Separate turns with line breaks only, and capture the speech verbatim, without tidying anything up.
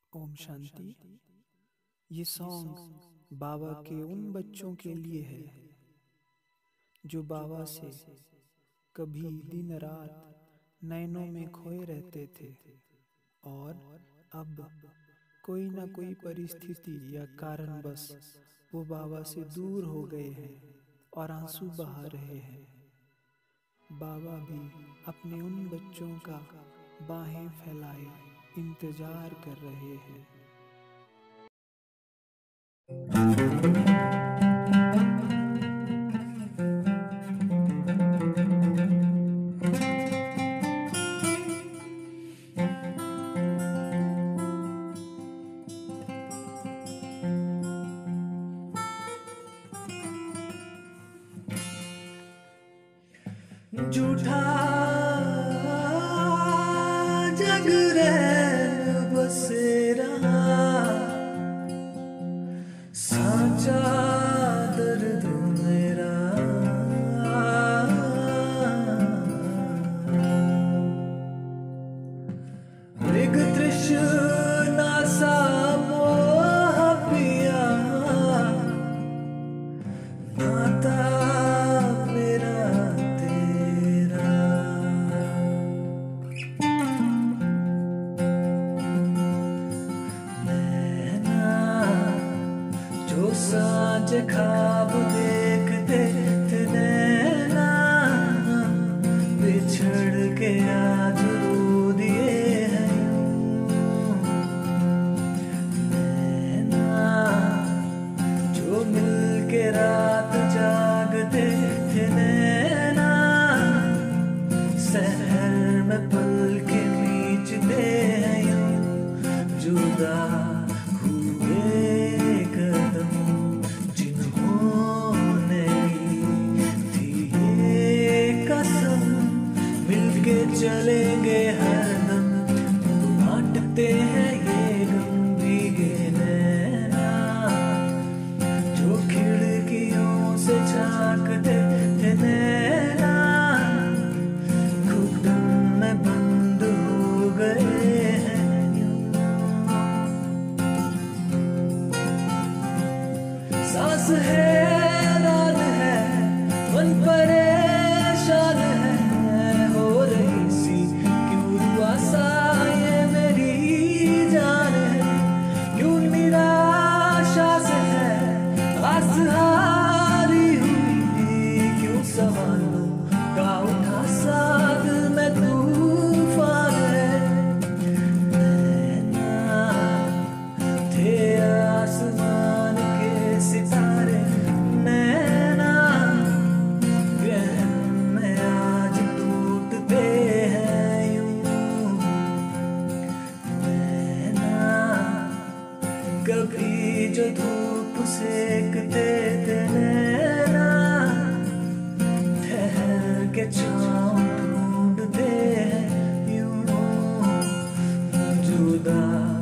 ओम शांति। ये सॉन्ग बाबा के उन बच्चों के लिए है जो बाबा से कभी दिन रात नैनों में खोए रहते थे और अब कोई ना कोई परिस्थिति या कारण बस वो बाबा से दूर हो गए हैं और आंसू बहा रहे हैं। बाबा भी अपने उन बच्चों का बाहें फैलाए इंतजार कर रहे हैं।
झूठा जगरैन बसेरा साचा दर्द मेरा मृग तृष्णा सा मोह पिया नाता मेरा तेरा नैना जो साँझ ख्वाब देखते थे नैना बिछड़ के आज रो दिए हैं यूं। नैना जो मिल के रात जागते थे नैना शहर में पल के बीचते हैं यूं। जुदा हुए कदम जिन्होंने ली थी ये कसम मिलके चलेंगे हरदम बांटते हैं ये गम भीगे नैना जो खिड़कियों से झांकते थे नैना घुटन में बंद हो गए हैं यूं। सांस हैरान है मन परेशान है हो रही सी क्यों रुआ सा ये मेरी जान है क्यों निराशा से है आस हारी हुई क्यों सवालों का उठा सा दिल में तूफान है। नैना थे आसमान के सितारे नैना गहन में आज टूटते हैं यूं। नैना कभी जो धूप सेकते थे नैना ठहर के छाँव ढूंढते हैं यूं। जुदा